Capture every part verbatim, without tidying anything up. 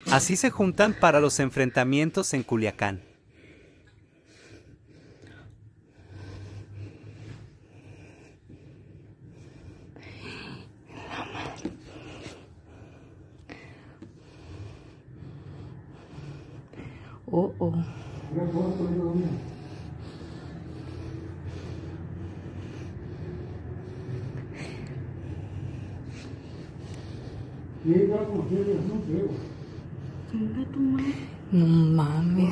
Así se juntan para los enfrentamientos en Culiacán. Oh, oh. No mames.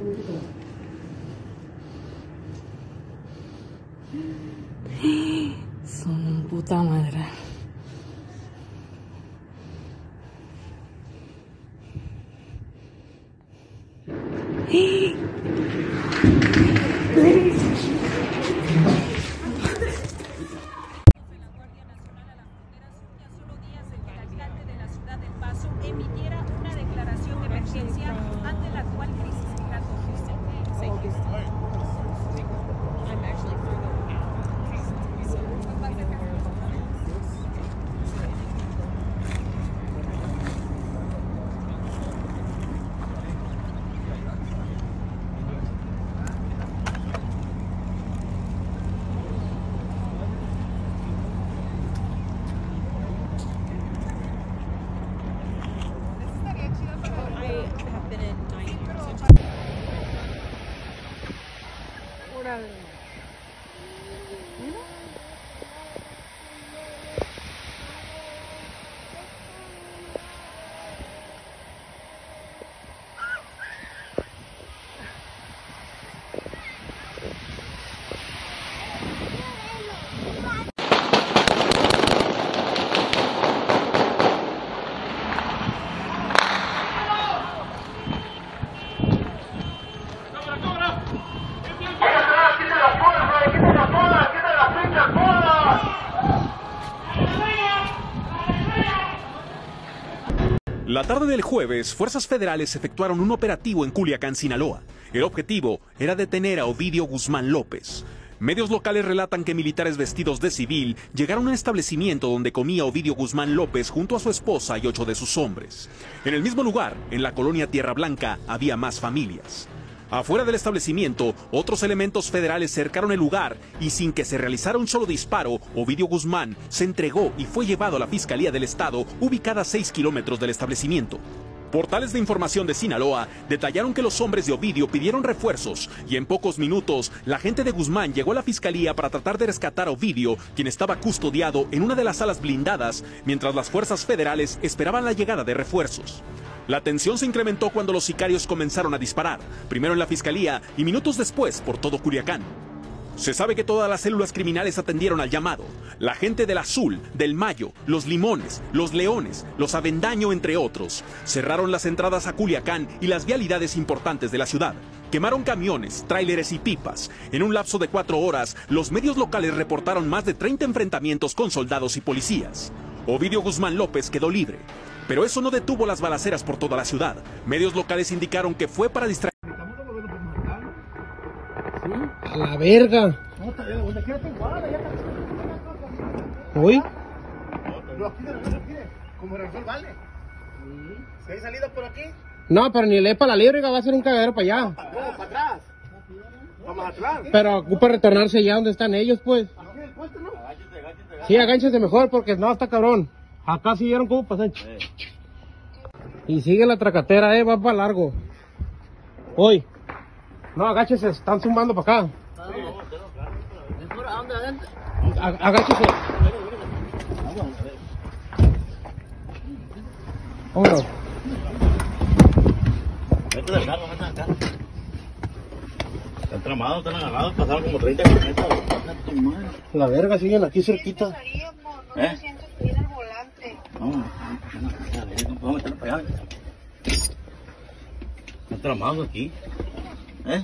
Son un puta madre. Emitiera una declaración de emergencia ante la actual crisis migratoria. La tarde del jueves, fuerzas federales efectuaron un operativo en Culiacán, Sinaloa. El objetivo era detener a Ovidio Guzmán López. Medios locales relatan que militares vestidos de civil llegaron a un establecimiento donde comía Ovidio Guzmán López junto a su esposa y ocho de sus hombres. En el mismo lugar, en la colonia Tierra Blanca, había más familias. Afuera del establecimiento, otros elementos federales cercaron el lugar y sin que se realizara un solo disparo, Ovidio Guzmán se entregó y fue llevado a la Fiscalía del Estado, ubicada a seis kilómetros del establecimiento. Portales de información de Sinaloa detallaron que los hombres de Ovidio pidieron refuerzos y en pocos minutos la gente de Guzmán llegó a la fiscalía para tratar de rescatar a Ovidio, quien estaba custodiado en una de las salas blindadas, mientras las fuerzas federales esperaban la llegada de refuerzos. La tensión se incrementó cuando los sicarios comenzaron a disparar, primero en la fiscalía y minutos después por todo Culiacán. Se sabe que todas las células criminales atendieron al llamado. La gente del Azul, del Mayo, los Limones, los Leones, los Avendaño, entre otros, cerraron las entradas a Culiacán y las vialidades importantes de la ciudad. Quemaron camiones, tráileres y pipas. En un lapso de cuatro horas, los medios locales reportaron más de treinta enfrentamientos con soldados y policías. Ovidio Guzmán López quedó libre. Pero eso no detuvo las balaceras por toda la ciudad. Medios locales indicaron que fue para distraer. A la verga. ¿Hoy? Como Rafael vale. ¿Se hay salida por aquí? No, pero ni le para la libre, va a ser un cagadero para allá. ¿Para atrás? Vamos atrás. Pero ocupa retornarse allá donde están ellos, pues. ¿Aquí el puente, no? Sí, agánchese mejor porque no, está cabrón. Acá sí vieron cómo pasan. Y sigue la tracatera, eh, va para largo. Hoy. No, agáchese, están zumbando para acá. Agáchese. Vámonos. Vete del carro, vete acá. Están tramados, están agarrados, pasaron como treinta kilómetros. La verga, siguen aquí cerquita. ¿Eh? Vamos, vamos a meterlo para allá. Están tramados aquí. ¿Eh?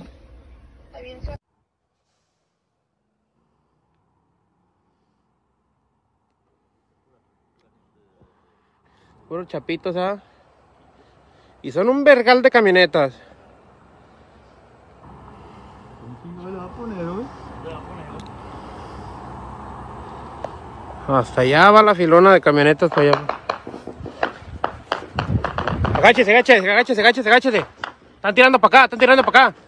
Puros chapitos, ¿ah? Y son un vergal de camionetas. Hasta allá va la filona de camionetas para allá. Agáchese, agáchese, agáchese, agáchese, agáchese. Están tirando para acá, están tirando para acá.